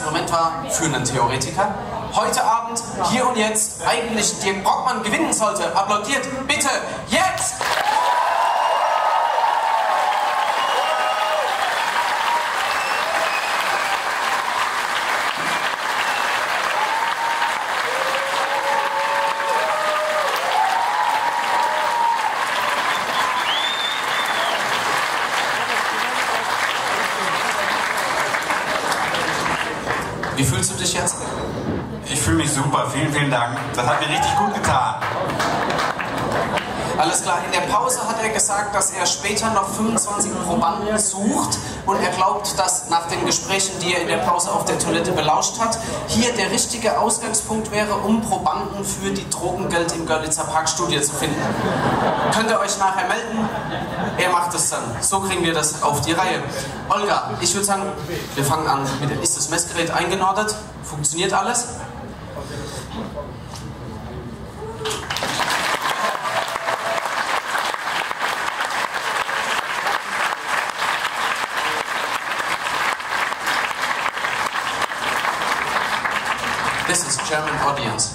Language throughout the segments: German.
Moment war für einen Theoretiker. Heute Abend, hier und jetzt, eigentlich Dirk Brockmann gewinnen sollte. Applaudiert bitte jetzt! Wie fühlst du dich jetzt? Ich fühle mich super, vielen, vielen Dank. Das hat mir richtig gut getan. Alles klar, in der Pause hat er gesagt, dass er später noch 25 Probanden sucht und er glaubt, dass nach den Gesprächen, die er in der Pause auf der Toilette belauscht hat, hier der richtige Ausgangspunkt wäre, um Probanden für die Drogengeld im Görlitzer Park-Studie zu finden. Könnt ihr euch nachher melden? Er macht es dann. So kriegen wir das auf die Reihe. Olga, ich würde sagen, wir fangen an mit dem, ist das Messgerät eingenordet? Funktioniert alles? This is German audience.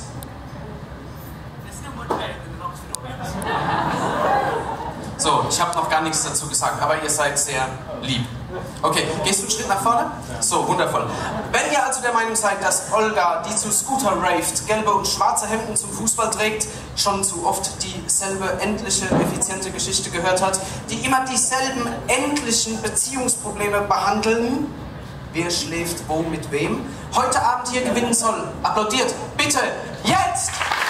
So, ich habe noch gar nichts dazu gesagt, aber ihr seid sehr lieb. Okay, gehst du einen Schritt nach vorne? So, wundervoll. Wenn ihr also der Meinung seid, dass Olga, die zu Scooter raved, gelbe und schwarze Hemden zum Fußball trägt, schon zu oft dieselbe endliche, effiziente Geschichte gehört hat, die immer dieselben endlichen Beziehungsprobleme behandeln, wer schläft wo mit wem, heute Abend hier gewinnen soll. Applaudiert, bitte, jetzt!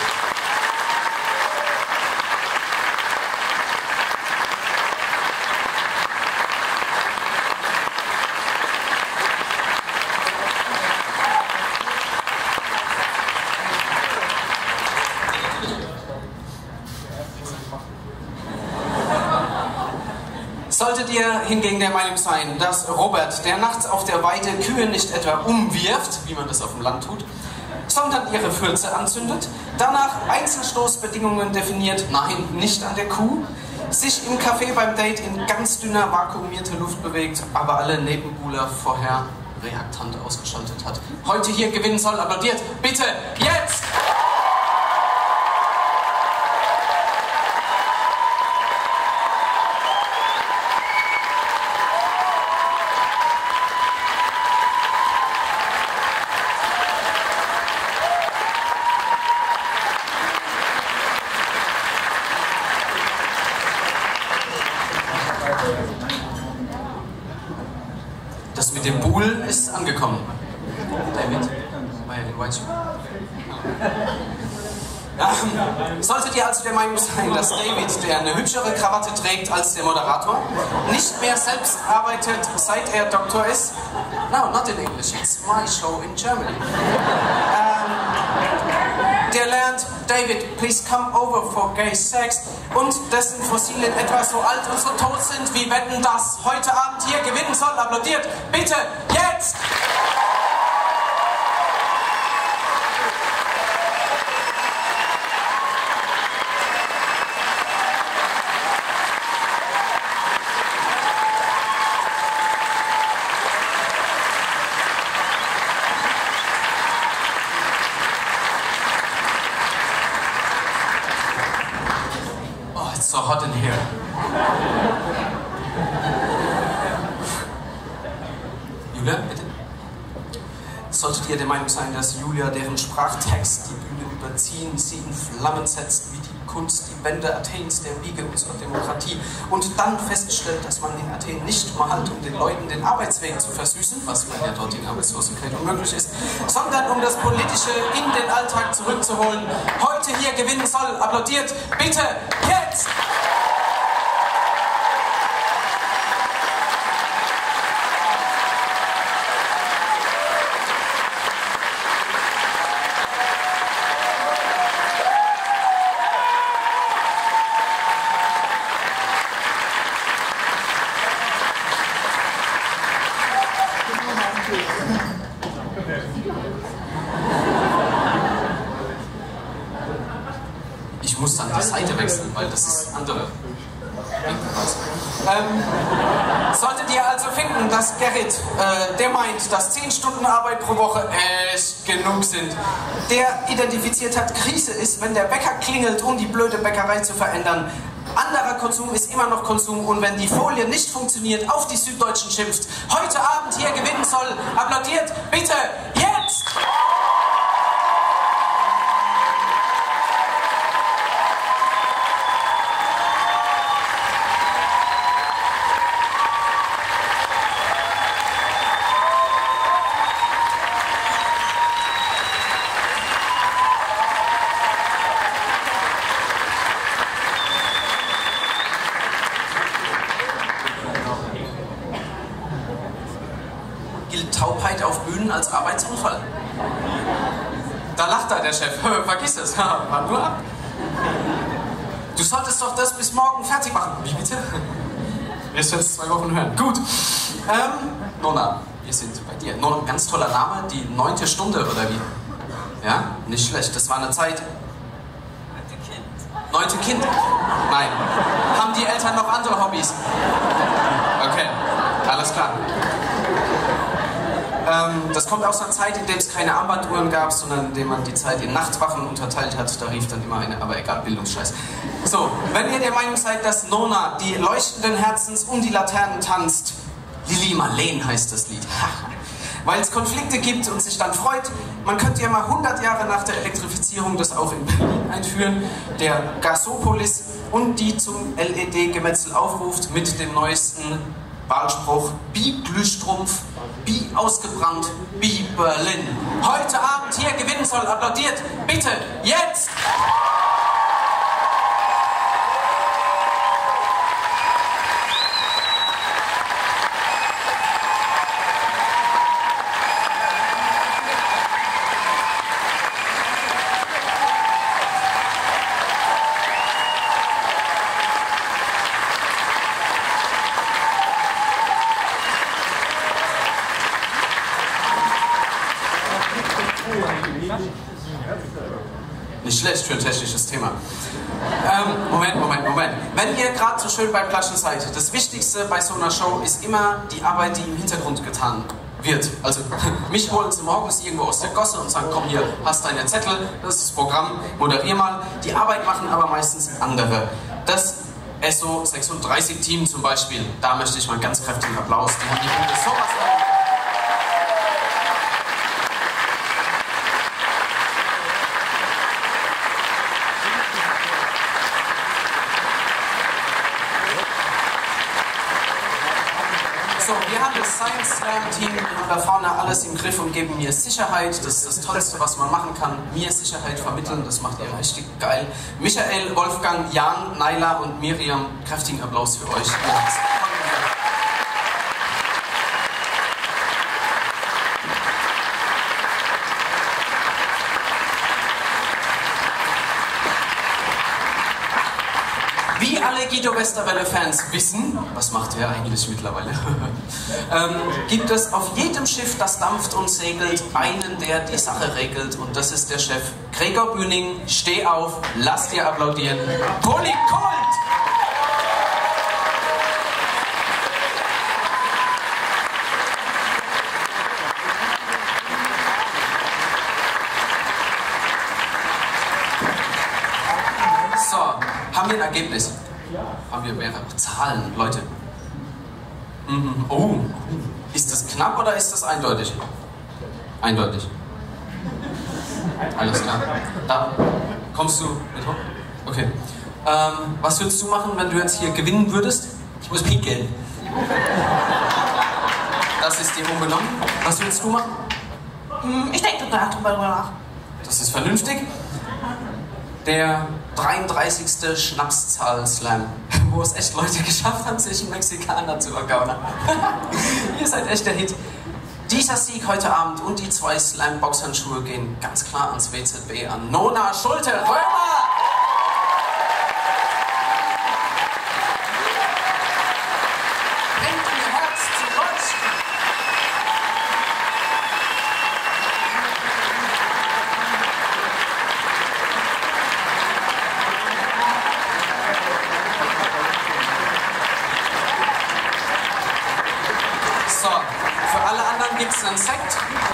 Solltet ihr hingegen der Meinung sein, dass Robert, der nachts auf der Weide Kühe nicht etwa umwirft, wie man das auf dem Land tut, sondern ihre Fürze anzündet, danach Einzelstoßbedingungen definiert, nein, nicht an der Kuh, sich im Café beim Date in ganz dünner, vakuumierte Luft bewegt, aber alle Nebenbuhler vorher reaktant ausgeschaltet hat, heute hier gewinnen soll, applaudiert, bitte, jetzt! Das mit dem Buhlen ist angekommen. David, war ja den White Shoe. Solltet ihr also der Meinung sein, dass David, der eine hübschere Krawatte trägt als der Moderator, nicht mehr selbst arbeitet, seit er Doktor ist? No, not in English, it's my show in Germany. Der lernt, David, please come over for gay sex, und dessen Fossilien etwa so alt und so tot sind, wie Wetten, das heute Abend hier gewinnen soll. Applaudiert, bitte, jetzt! So hot in here. Julia, bitte? Solltet ihr der Meinung sein, dass Julia, deren Sprachtext die Bühne überziehen, sie in Flammen setzt, wie die Kunst, die Wände Athens, der Wiege unserer Demokratie, und dann feststellt, dass man in Athen nicht malt, um den Leuten den Arbeitsweg zu versüßen, was bei der dortigen Arbeitslosigkeit unmöglich ist, sondern um das Politische in den Alltag zurückzuholen, heute hier gewinnen soll, applaudiert, bitte, jetzt! Ich muss dann die Seite wechseln, weil das ist andere. Solltet ihr also finden, dass Gerrit, der meint, dass 10 Stunden Arbeit pro Woche echt genug sind. Der identifiziert hat, Krise ist, wenn der Bäcker klingelt, um die blöde Bäckerei zu verändern. Anderer Konsum ist immer noch Konsum und wenn die Folie nicht funktioniert, auf die Süddeutschen schimpft, heute Abend hier gewinnen soll, applaudiert bitte jetzt! Gilt Taubheit auf Bühnen als Arbeitsunfall? Da lacht da der Chef. Vergiss es. Warte nur ab. Du solltest doch das bis morgen fertig machen. Wie bitte? Wirst du jetzt 2 Wochen hören. Gut. Nona, wir sind bei dir. Nona, ganz toller Name. Die 9. Stunde, oder wie? Ja? Nicht schlecht. Das war eine Zeit. 9. Kind? Nein. Haben die Eltern noch andere Hobbys? Okay. Alles klar. Das kommt aus einer Zeit, in der es keine Armbanduhren gab, sondern in der man die Zeit in Nachtwachen unterteilt hat. Da rief dann immer eine, aber egal, Bildungsscheiß. So, wenn ihr der Meinung seid, dass Nona die leuchtenden Herzens um die Laternen tanzt, Lili Marleen heißt das Lied. Weil es Konflikte gibt und sich dann freut, man könnte ja mal 100 Jahre nach der Elektrifizierung das auch in Berlin einführen, der Gasopolis und die zum LED-Gemetzel aufruft mit dem neuesten Wahlspruch: Bi Glühstrumpf, Bi ausgebrannt, Bi Berlin. Heute Abend hier gewinnen soll, applaudiert bitte jetzt! Nicht schlecht für ein technisches Thema. Moment. Wenn ihr gerade so schön beim Klatschen seid, das Wichtigste bei so einer Show ist immer die Arbeit, die im Hintergrund getan wird. Also, mich holen sie morgens irgendwo aus der Gosse und sagen, komm hier, hast deine Zettel, das ist das Programm, moderier mal. Die Arbeit machen aber meistens andere. Das SO 36 Team zum Beispiel, da möchte ich mal einen ganz kräftigen Applaus. Die haben die Punkte sowas an. So, wir haben das Science Slam Team da vorne alles im Griff und geben mir Sicherheit. Das ist das Tollste, was man machen kann. Mir Sicherheit vermitteln, das macht ihr richtig geil. Michael, Wolfgang, Jan, Naila und Miriam, kräftigen Applaus für euch. Wie alle Guido Westerwelle-Fans wissen, was macht er eigentlich mittlerweile, gibt es auf jedem Schiff, das dampft und segelt, einen, der die Sache regelt. Und das ist der Chef Gregor Bühning. Steh auf, lass dir applaudieren. Poli Kult! So, haben wir ein Ergebnis? Haben wir mehrere Zahlen, Leute? Oh, ist das knapp oder ist das eindeutig? Eindeutig. Alles klar. Da kommst du mit hoch? Okay. Was würdest du machen, wenn du jetzt hier gewinnen würdest? Ich muss pinkeln. Das ist dir unbenommen. Was würdest du machen? Ich denke drüber nach. Das ist vernünftig. Der 33. Schnapszahl-Slam, wo es echt Leute geschafft haben, sich einen Mexikaner zu ergaunern. Ihr seid echt der Hit. Dieser Sieg heute Abend und die 2 Slam-Boxhandschuhe gehen ganz klar ans WZB, an Nona Schulte-Römer! Bringt ihr Herz zu leuchten!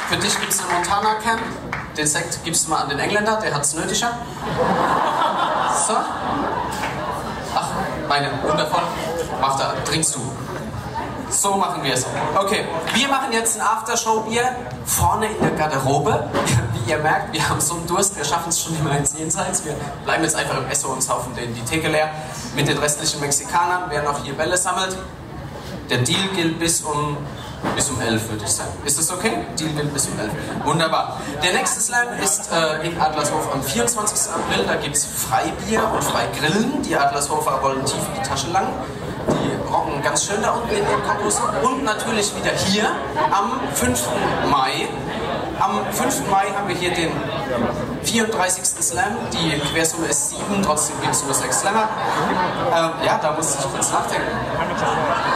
Für dich gibt es einen Montana-Camp. Den Sekt gibst du mal an den Engländer, der hat es nötiger. So. Ach, meine, wundervoll. Mach da, trinkst du. So machen wir es. Okay, wir machen jetzt ein Aftershow-Bier vorne in der Garderobe. Wie ihr merkt, wir haben so einen Durst, wir schaffen es schon immer ins Jenseits. Wir bleiben jetzt einfach im Esso und saufen die Theke leer mit den restlichen Mexikanern, wer noch hier Bälle sammelt. Der Deal gilt bis um 11, würde ich sagen. Ist das okay? Deal gilt bis um 11. Wunderbar. Der nächste Slam ist in Adlershof am 24. April. Da gibt es Freibier und Freigrillen. Die Adlershofer wollen tief in die Tasche lang. Die rocken ganz schön da unten in dem Campus. Und natürlich wieder hier am 5. Mai. Am 5. Mai haben wir hier den 34. Slam. Die Quersumme ist 7, trotzdem gibt es nur 6 Slammer. Ja, da muss ich kurz nachdenken.